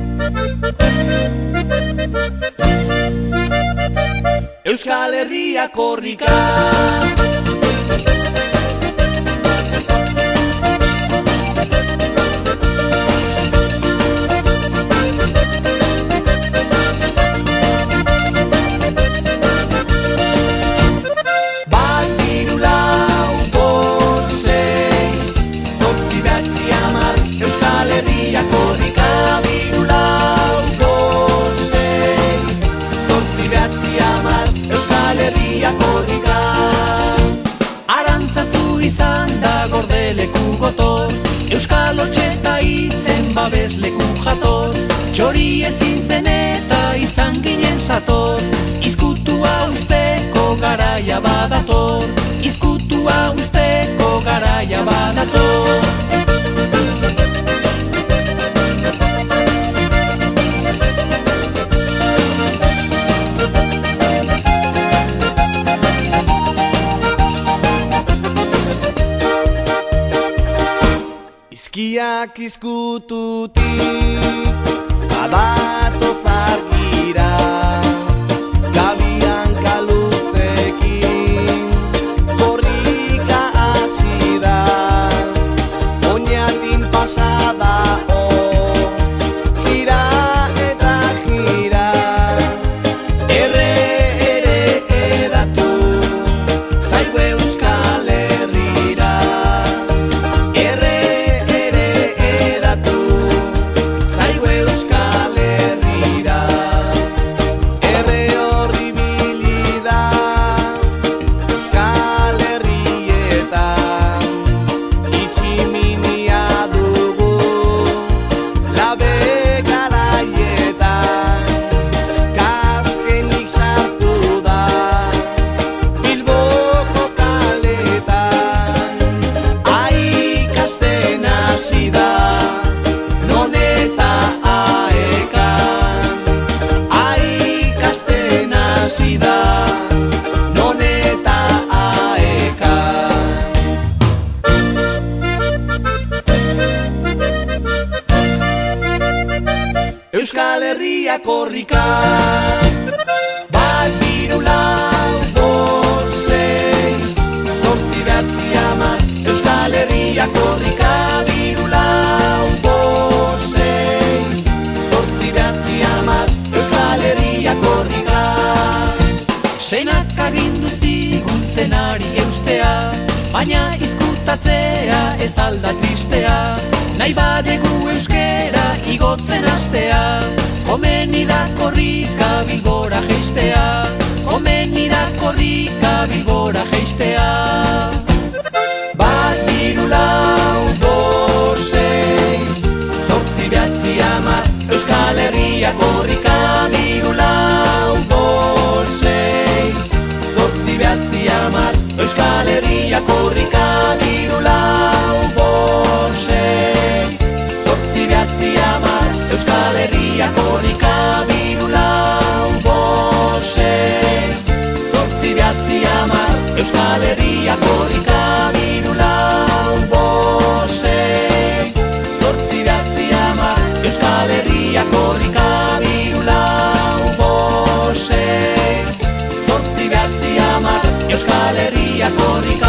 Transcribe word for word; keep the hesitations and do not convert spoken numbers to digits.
Euskal Herria korrika. Euskal Otxeta hitzen babesleku jator, txori ezin zen eta izan ginen sator. Izkutua usteko garaia badator, izkutua usteko garaia badator. Izkiak izkututik badatoz argira, gabian kaluzekin korrika hasi da. Oñatin pasada o gira eta gira, erre ere edatu zaigu Euskal Herrira. Euskal Herria korrika. Bat, hiru, lau, bost, sei, zortzi, bederatzi, hamar. Euskal Herria korrika. Hiru, lau, bost, sei, zortzi, bederatzi, hamar. Euskal Herria korrika. Senak agindu zigun zenari eustea, baina izkutatzea ez alda tristea. Nahi badegu euskera igotzen hastea, komeni da korrika bilbora jeistea, komeni da korrika bilbora jeistea. Bat, hiru, lau, bost, sei, zortzi, bederatzi, hamar. Euskal Herria korrika. Hiru, lau, bost, sei, zortzi, bederatzi, hamar. Euskal Herria korrika. Hiru, lau, bost, sei, zortzi, bederatzi, hamar. Euskal Herria korrika. Hiru, lau, bost, sei, zortzi, bederatzi, hamar. Euskal Herria korrika. Hiru, lau, bost, sei, zortzi, bederatzi, hamar. Euskal Herria korrika. Hiru, lau, bost, sei, zortzi, bederatzi, hamar. Euskal Herria korrika.